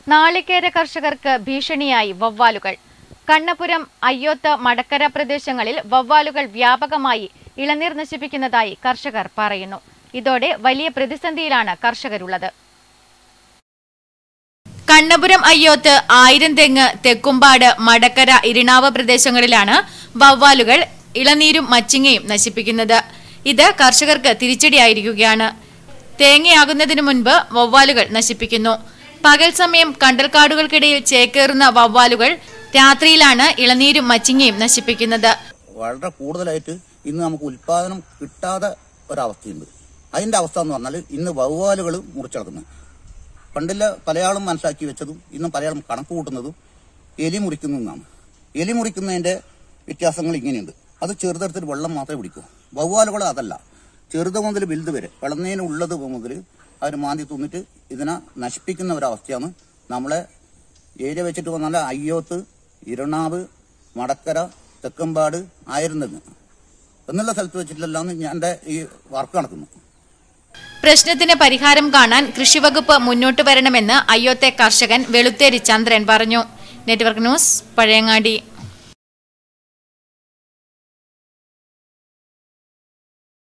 നാളികേര കർഷകർക്ക് ഭീഷണിയായി വവ്വാലുകൾ. കണ്ണപുരം, അയ്യോത്ത്, മടക്കര പ്രദേശങ്ങളിൽ വവ്വാലുകൾ വ്യാപകമായി ഇളനീർ നശിപ്പിക്കുന്നതായി കർഷകർ പറയുന്നു. ഇതോടെ വലിയ പ്രതിസന്ധിയിലാണ് കർഷകരുള്ളത്. കണ്ണപുരം, അയ്യോത്ത്, ആയിരം തെങ്ങ്, തെക്കുംപാട്, മടക്കര, ഇരിണാവ് പ്രദേശങ്ങളിലാണ് വവ്വാലുകൾ ഇളനീരും മച്ചിങ്ങയും നശിപ്പിക്കുന്നത്. ഇത് കർഷകർക്ക് തിരിച്ചടിയായിരിക്കുകയാണ്. തേങ്ങയാകുന്നതിനു മുൻപ് വവ്വാലുകൾ നശിപ്പിക്കുന്നു. പകൽ സമയം കണ്ടൽക്കാടുകൾക്കിടയിൽ ചേക്കേറുന്ന വവ്വാലുകൾ രാത്രിയിലാണ് ഇളനീരും മച്ചിങ്ങയും നശിപ്പിക്കുന്നത്. വളരെ കൂടുതലായിട്ട് ഇന്ന് നമുക്ക് ഉൽപാദനം കിട്ടാതെ ഒരവസ്ഥയുണ്ട്. അതിന്റെ അവസ്ഥ എന്ന് പറഞ്ഞാൽ ഇന്ന് വവ്വാലുകൾ മുറിച്ചടക്കുന്നത്. പണ്ടില്ല പലയാളും മനസ്സിലാക്കി വെച്ചതും ഇന്നും പലയാളും കണക്ക് കൂട്ടുന്നതും എലി മുറിക്കുന്നതാണ്. എലി മുറിക്കുന്നതിന്റെ വ്യത്യാസങ്ങൾ ഇങ്ങനെയുണ്ട്. അത് ചെറുതരത്തിൽ വെള്ളം മാത്രമേ പിടിക്കൂ. വവ്വാലുകൾ അതല്ല, ചെറുത് മുതൽ വലുത് വരെ വെള്ളനേനുള്ളത് മുതൽ അവർ മാന്തി തിന്നിട്ട് ഇതിനെ നശിപ്പിക്കുന്ന ഒരവസ്ഥയാണ് നമ്മളെ ഏരിയ വെച്ചിട്ട് വന്നാൽ അയ്യോത്ത്, ഇരണാവ്, മടക്കര, തെക്കമ്പാട്, ആയിരം തെങ്ങ് എന്നുള്ള സ്ഥലത്ത് വെച്ചിട്ടില്ലെന്ന് ഞാൻ ഈ വർക്ക് നടക്കുന്നു. പ്രശ്നത്തിന് പരിഹാരം കാണാൻ കൃഷിവകുപ്പ് മുന്നോട്ട് വരണമെന്ന് അയ്യോത്തെ കർഷകൻ വെളുത്തേരി ചന്ദ്രൻ പറഞ്ഞു. Network news, Pazhayangadi.